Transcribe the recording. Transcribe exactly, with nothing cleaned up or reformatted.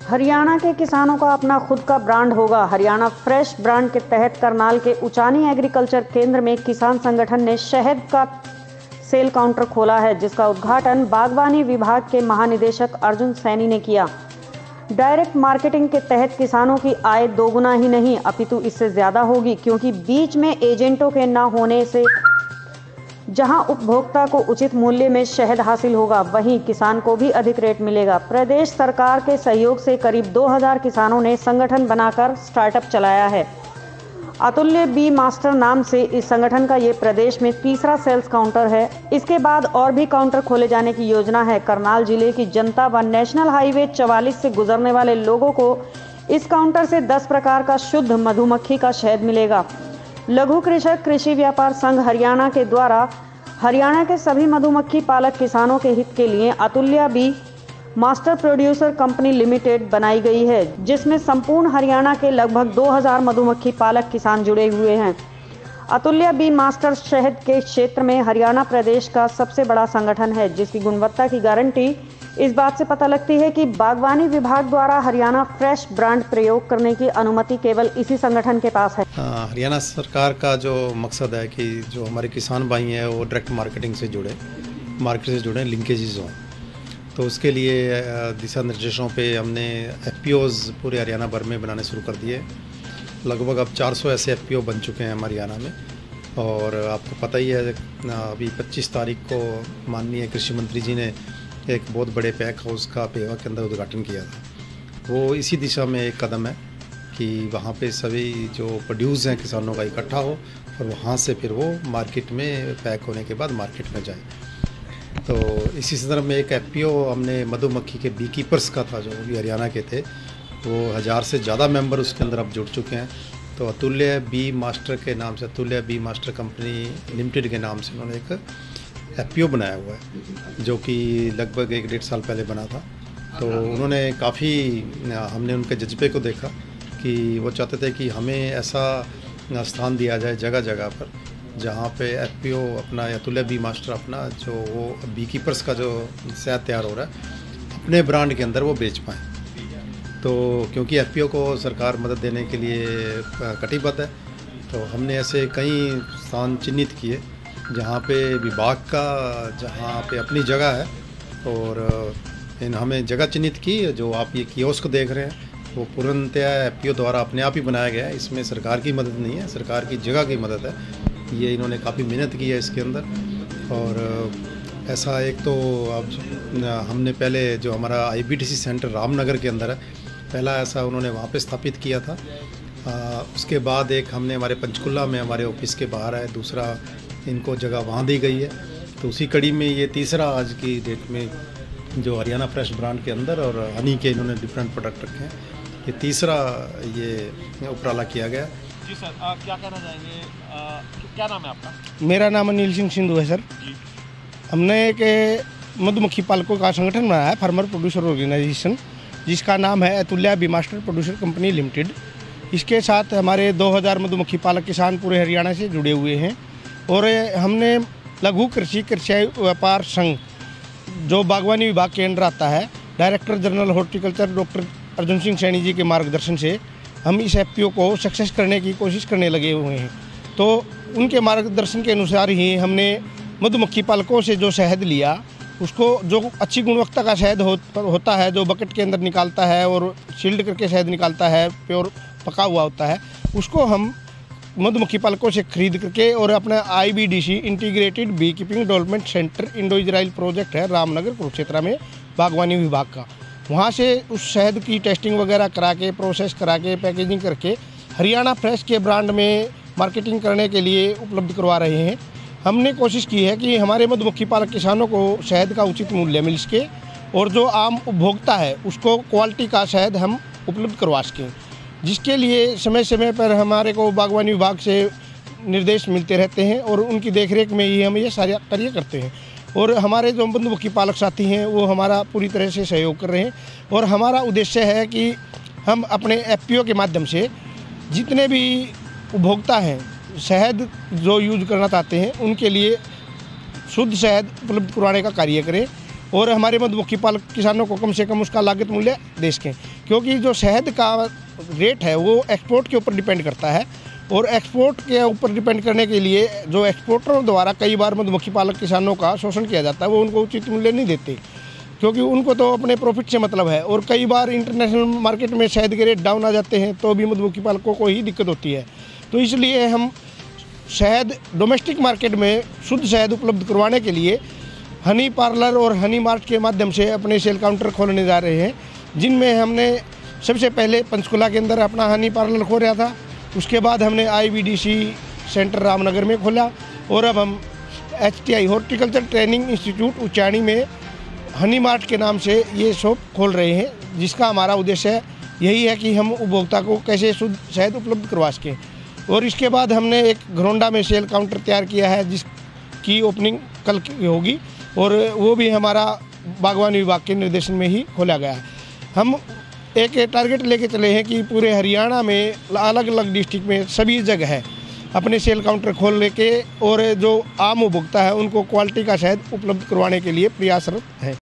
हरियाणा के किसानों का अपना खुद का ब्रांड होगा। हरियाणा फ्रेश ब्रांड के तहत करनाल के उचानी एग्रीकल्चर केंद्र में किसान संगठन ने शहद का सेल काउंटर खोला है, जिसका उद्घाटन बागवानी विभाग के महानिदेशक अर्जुन सैनी ने किया। डायरेक्ट मार्केटिंग के तहत किसानों की आय दोगुना ही नहीं अपितु इससे ज्यादा होगी, क्योंकि बीच में एजेंटों के न होने से जहां उपभोक्ता को उचित मूल्य में शहद हासिल होगा, वहीं किसान को भी अधिक रेट मिलेगा। प्रदेश सरकार के सहयोग से करीब दो हज़ार किसानों ने संगठन बनाकर स्टार्टअप चलाया है। अतुल्य बी मास्टर नाम से इस संगठन का ये प्रदेश में तीसरा सेल्स काउंटर है। इसके बाद और भी काउंटर खोले जाने की योजना है। करनाल जिले की जनता व नेशनल हाईवे चवालीस से गुजरने वाले लोगों को इस काउंटर से दस प्रकार का शुद्ध मधुमक्खी का शहद मिलेगा। लघु कृषक कृषि व्यापार संघ हरियाणा के द्वारा हरियाणा के सभी मधुमक्खी पालक किसानों के हित के लिए Atulya bee master producer company limited बनाई गई है, जिसमें संपूर्ण हरियाणा के लगभग दो हज़ार मधुमक्खी पालक किसान जुड़े हुए हैं। अतुल्य बी मास्टर शहद के क्षेत्र में हरियाणा प्रदेश का सबसे बड़ा संगठन है, जिसकी गुणवत्ता की गारंटी इस बात से पता लगती है कि बागवानी विभाग द्वारा हरियाणा फ्रेश ब्रांड प्रयोग करने की अनुमति केवल इसी संगठन के पास है। हरियाणा सरकार का जो मकसद है कि जो हमारे किसान भाई हैं वो डायरेक्ट मार्केटिंग से जुड़े, मार्केट से जुड़े, लिंकेजेस हों, तो उसके लिए दिशा निर्देशों पे हमने एफपीओज़ पूरे हरियाणा भर में बनाने शुरू कर दिए। लगभग अब चार सौ ऐसे एफपीओ बन चुके हैं हमारे हरियाणा में। और आपको पता ही है, अभी पच्चीस तारीख को माननीय कृषि मंत्री जी ने एक बहुत बड़े पैक हाउस का पेवा के अंदर उद्घाटन किया था। वो इसी दिशा में एक कदम है कि वहाँ पे सभी जो प्रोड्यूस हैं किसानों का इकट्ठा हो और वहाँ से फिर वो मार्केट में पैक होने के बाद मार्केट में जाए। तो इसी संदर्भ में एक एफपीओ हमने मधुमक्खी के बी कीपर्स का था, जो भी हरियाणा के थे, वो हज़ार से ज़्यादा मेंबर उसके अंदर अब जुड़ चुके हैं। तो अतुल्य बी मास्टर के नाम से, अतुल्य बी मास्टर कंपनी लिमिटेड के नाम से उन्होंने एक एफपीओ बनाया हुआ है, जो कि लगभग एक डेढ़ साल पहले बना था। तो उन्होंने काफ़ी, हमने उनके जज्बे को देखा कि वो चाहते थे कि हमें ऐसा स्थान दिया जाए जगह जगह पर, जहाँ पे एफपीओ अपना, अतुल्य बी मास्टर अपना जो वो बी कीपर्स का जो शहद तैयार हो रहा है अपने ब्रांड के अंदर वो बेच पाएँ। तो क्योंकि एफपीओ को सरकार मदद देने के लिए कटिबद्ध है, तो हमने ऐसे कई स्थान चिन्हित किए जहाँ पे विभाग का, जहाँ पे अपनी जगह है, और इन हमें जगह चिन्हित की। जो आप ये कियोस्क देख रहे हैं वो पूर्णतया एफपीओ द्वारा अपने आप ही बनाया गया है। इसमें सरकार की मदद नहीं है, सरकार की जगह की मदद है। ये इन्होंने काफ़ी मेहनत की है इसके अंदर। और ऐसा एक तो अब हमने पहले जो हमारा आईबीटीसी सेंटर रामनगर के अंदर है, पहला ऐसा उन्होंने वहाँ पे स्थापित किया था। आ, उसके बाद एक हमने हमारे पंचकुला में हमारे ऑफिस के बाहर है, दूसरा इनको जगह वहाँ दी गई है। तो उसी कड़ी में ये तीसरा आज की डेट में जो हरियाणा फ्रेश ब्रांड के अंदर और हनी के इन्होंने डिफरेंट प्रोडक्ट रखे हैं, ये तीसरा ये उपराला किया गया। जी सर, आ, क्या कहना चाहेंगे? आ, क्या नाम है आपका? मेरा नाम अनिल सिंह सिंधु है सर। जी। हमने एक मधुमक्खी पालकों का संगठन बनाया है, फार्मर प्रोड्यूसर ऑर्गेनाइजेशन, जिसका नाम है Atulya bee master producer company limited. इसके साथ हमारे दो हज़ार मधुमक्खी पालक किसान पूरे हरियाणा से जुड़े हुए हैं। और हमने लघु कृषि कृषि व्यापार संघ, जो बागवानी विभाग के अंडर आता है, director general horticulture doctor Arjun Singh Saini ji के मार्गदर्शन से हम इस एफपीओ को सक्सेस करने की कोशिश करने लगे हुए हैं। तो उनके मार्गदर्शन के अनुसार ही हमने मधुमक्खी पालकों से जो शहद लिया, उसको जो अच्छी गुणवत्ता का शहद हो, होता है, जो बकेट के अंदर निकालता है और शील्ड करके शहद निकालता है, प्योर पका हुआ होता है, उसको हम मधुमक्खी पालकों से खरीद करके और अपना IBDC integrated beekeeping development centre Indo Israel project है रामनगर कुरुक्षेत्र में बागवानी विभाग का, वहाँ से उस शहद की टेस्टिंग वगैरह करा के, प्रोसेस करा के, पैकेजिंग करके हरियाणा फ्रेश के ब्रांड में मार्केटिंग करने के लिए उपलब्ध करवा रहे हैं। हमने कोशिश की है कि हमारे मधुमक्खी पालक किसानों को शहद का उचित मूल्य मिल सके और जो आम उपभोक्ता है उसको क्वालिटी का शहद हम उपलब्ध करवा सकें, जिसके लिए समय समय पर हमारे को बागवानी विभाग से निर्देश मिलते रहते हैं और उनकी देखरेख में ही हम ये सारे कार्य करते हैं। और हमारे जो मधुमक्खी पालक साथी हैं वो हमारा पूरी तरह से सहयोग कर रहे हैं। और हमारा उद्देश्य है कि हम अपने एफपीओ के माध्यम से जितने भी उपभोक्ता हैं शहद जो यूज करना चाहते हैं उनके लिए शुद्ध शहद उपलब्ध करवाने का कार्य करें और हमारे मधुमक्खी पालक किसानों को कम से कम उसका लागत मूल्य दे सकें। क्योंकि जो शहद का रेट है वो एक्सपोर्ट के ऊपर डिपेंड करता है, और एक्सपोर्ट के ऊपर डिपेंड करने के लिए जो एक्सपोर्टरों द्वारा कई बार मधुमक्खी पालक किसानों का शोषण किया जाता है, वो उनको उचित मूल्य नहीं देते, क्योंकि उनको तो अपने प्रॉफिट से मतलब है। और कई बार इंटरनेशनल मार्केट में शहद के रेट डाउन आ जाते हैं तो भी मधुमक्खी पालकों को ही दिक्कत होती है। तो इसलिए हम शहद डोमेस्टिक मार्केट में शुद्ध शहद उपलब्ध करवाने के लिए हनी पार्लर और हनी मार्ट के माध्यम से अपने सेल काउंटर खोलने जा रहे हैं, जिनमें हमने सबसे पहले पंचकुला के अंदर अपना हनी पार्लर खोला था, उसके बाद हमने I V D C centre Ramnagar में खोला, और अब हम H T I horticulture training institute Uchani में हनी मार्ट के नाम से ये शॉप खोल रहे हैं, जिसका हमारा उद्देश्य यही है कि हम उपभोक्ता को कैसे शुद्ध शहद उपलब्ध करवा सकें। और इसके बाद हमने एक घरौंडा में सेल काउंटर तैयार किया है, जिसकी ओपनिंग कल की होगी, और वो भी हमारा बागवानी विभाग के निर्देशन में ही खोला गया है। हम एक टारगेट लेके चले हैं कि पूरे हरियाणा में अलग अलग डिस्ट्रिक्ट में सभी जगह अपने सेल काउंटर खोल लेके और जो आम उपभोक्ता है उनको क्वालिटी का शहद उपलब्ध करवाने के लिए प्रयासरत है।